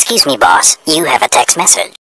Excuse me, boss. You have a text message.